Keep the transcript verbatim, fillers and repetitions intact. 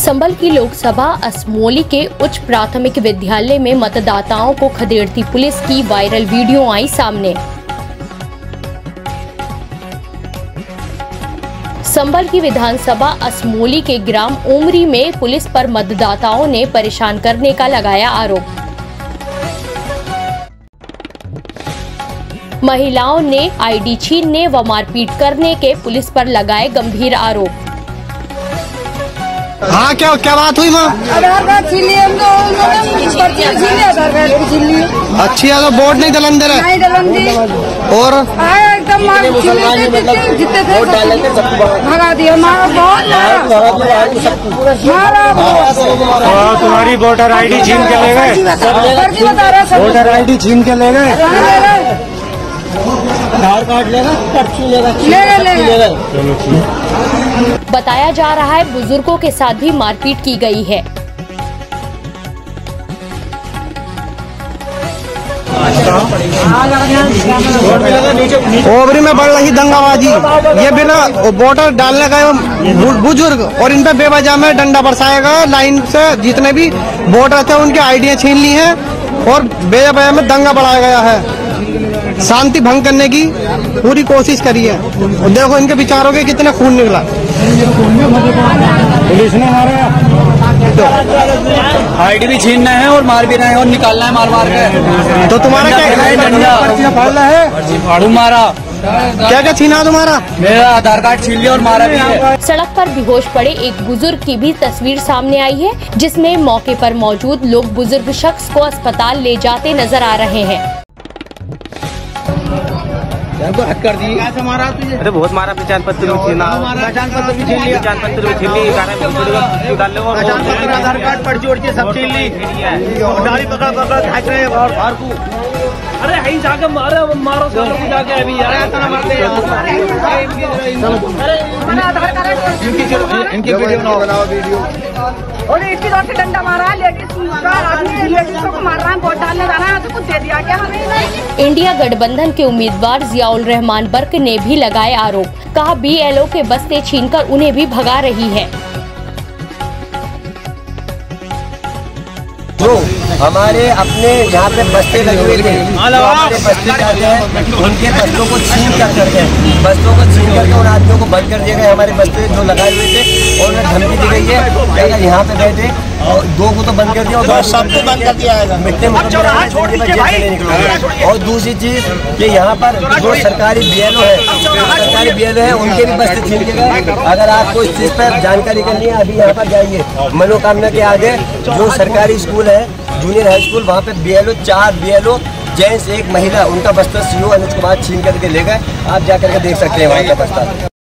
संभल की लोकसभा असमोली के उच्च प्राथमिक विद्यालय में मतदाताओं को खदेड़ती पुलिस की वायरल वीडियो आई सामने। संभल की विधानसभा असमोली के ग्राम उमरी में पुलिस पर मतदाताओं ने परेशान करने का लगाया आरोप। महिलाओं ने आईडी छीनने व मारपीट करने के पुलिस पर लगाए गंभीर आरोप। हाँ, क्या क्या बात हुई माँ? आधार कार्ड छीन लिया हमको, पर्ची छीन लिया, आधार कार्ड भी छीन लिया। अच्छी है तो वोट नहीं दलन दे रहे। नहीं दलन दी। और आया एकदम मार छीन लेते जितने जितने थे भगा दिया। मारा बहुत मारा मारा। तुम्हारी वोटर आईडी छीन के ले गए। फर्जी बता रहा। वोटर आईडी छीन के ले गए। आधार कार्ड लेगा, पर्ची लेगा, ले ले। बताया जा रहा है बुजुर्गों के साथ भी मारपीट की गई है। ओवरी में बढ़ रही दंगाबाजी। ये बिना वोटर डालने गए बुजुर्ग और इन पे बेवजह में डंडा बरसाएगा। लाइन से जितने भी वोटर थे उनकी आईडियां छीन ली हैं और बेवजह में दंगा बढ़ाया गया है। शांति भंग करने की पूरी कोशिश करी है और देखो इनके विचारों के कितने खून निकला। पुलिस ने मारा, आईडी भी छीनना है और मार भी रहे हैं और निकालना है मार मार के। तो तुम्हारा क्या है? मारा क्या क्या छीना तुम्हारा? मेरा आधार कार्ड छीन लिया और मारा भी है। सड़क पर बेहोश पड़े एक बुजुर्ग की भी तस्वीर सामने आई है, जिसमें मौके पर मौजूद लोग बुजुर्ग शख्स को अस्पताल ले जाते नजर आ रहे हैं। हद कर दी। मारा तुझे? अरे बहुत मारा, पहचान पत्र भी छीना, पहचान पत्र भी छीन लिया, पहचान पत्र भी छीन ली, पहचान पत्र, आधार कार्ड, पर्ची वर्ची सब छीन ली। गाड़ी पकड़ पकड़ भाग रहे हैं और बाहर को। अरे यहीं जाके मारे मारो सालों जाके अभी यार इनकी वीडियो बनाओ वीडियो। और इसकी तरफ से डंडा मारा, लेडीज आदमी लेडीजों को मार रहा है, वोट डालने जाना है तो कुछ दे दिया क्या हमें? इंडिया गठबंधन के उम्मीदवार जियाउल रहमान बर्क ने भी लगाए आरोप। कहा बीएलओ के बस्ते छीनकर उन्हें भी भगा रही है। जो हमारे अपने यहाँ पे बस्ते लगे हुए थे, हमारे बस्ते जाते हैं उनके बस्तों को छीन कर करके बस्तों को छीन करके उन आदमियों को बंद कर दिए गए। हमारे बस्ते जो लगाए हुए थे और उन्हें धमकी दी गई है कि अगर यहाँ पे बैठे और दो को तो बंद कर दिया और सबको बंद कर दिया है, मिट्टी निकलोगे। और दूसरी चीज कि यहाँ पर जो सरकारी बीएलओ है सरकारी बीएलओ है उनके भी बस्ते छीन के गए। अगर आपको इस चीज पर जानकारी करनी है अभी यहाँ पर जाइए मनोकामना के आगे जो सरकारी स्कूल है जूनियर हाई स्कूल, वहाँ पे बीएलओ चार बीएलओ जेंट्स एक महिला उनका बस्ता सीओ अनुज कुमार छीन करके ले गए। आप जाकर के देख सकते हैं वहाँ का बस्ता।